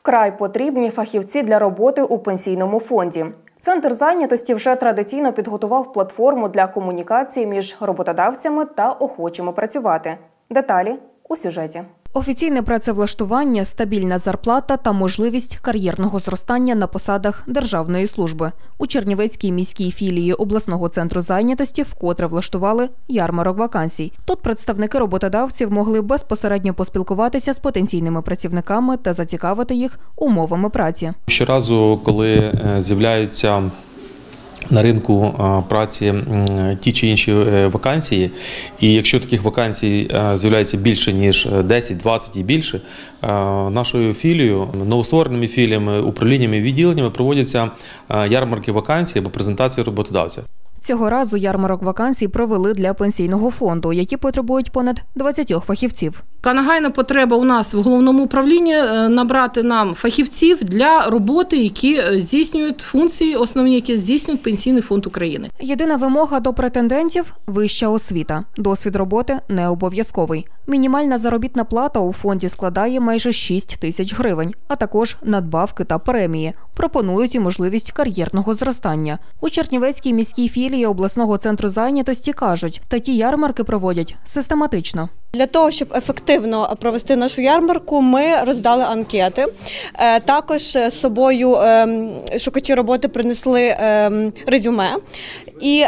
Вкрай потрібні фахівці для роботи у пенсійному фонді. Центр зайнятості вже традиційно підготував платформу для комунікації між роботодавцями та охочими працювати. Деталі у сюжеті. Офіційне працевлаштування, стабільна зарплата та можливість кар'єрного зростання на посадах державної служби. У Чернівецькій міській філії обласного центру зайнятості вкотре влаштували ярмарок вакансій. Тут представники роботодавців могли безпосередньо поспілкуватися з потенційними працівниками та зацікавити їх умовами праці. Щоразу, коли з'являються на ринку праці ті чи інші вакансії, і якщо таких вакансій з'являється більше, ніж 10, 20 і більше, нашою філією, новоствореними філіями, управліннями і відділеннями проводяться ярмарки вакансій або презентації роботодавця. Цього разу ярмарок вакансій провели для пенсійного фонду, які потребують понад 20 фахівців. Нагайна потреба у нас в головному управлінні набрати нам фахівців для роботи, які здійснюють функції основні, які здійснюють Пенсійний фонд України. Єдина вимога до претендентів – вища освіта. Досвід роботи не обов'язковий. Мінімальна заробітна плата у фонді складає майже 6 тисяч гривень, а також надбавки та премії. Пропонують і можливість кар'єрного зростання. У Чернівецькій міській філії обласного центру зайнятості кажуть, такі ярмарки проводять систематично. Для того, щоб ефективно провести нашу ярмарку, ми роздали анкети. Також з собою шукачі роботи принесли резюме. І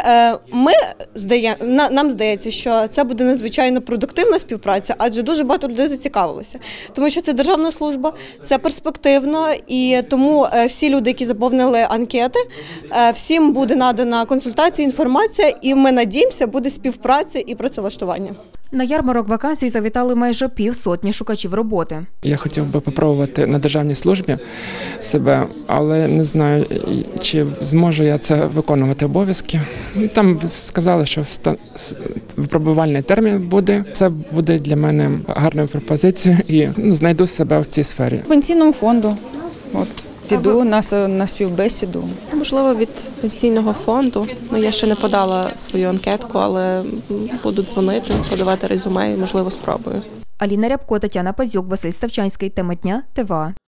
нам здається, що це буде надзвичайно продуктивна співпраця, адже дуже багато людей зацікавилося. Тому що це державна служба, це перспективно, і тому всі люди, які заповнили анкети, всім буде надана консультація, інформація, і ми надіємося, буде співпраця і працевлаштування. На ярмарок вакансій завітали майже півсотні шукачів роботи. Я хотів би спробувати на державній службі себе, але не знаю, чи зможу я це виконувати обов'язки. Там сказали, що випробувальний термін буде. Це буде для мене гарною пропозицією і знайду себе в цій сфері. Пенсійному фонду. Піду на співбесіду. Можливо, від пенсійного фонду. Я ще не подала свою анкетку, але буду дзвонити, подавати резюме і, можливо, спробую. Аліна Рябко, Тетяна Пазюк, Василь Ставчанський. Тема дня. ТВА.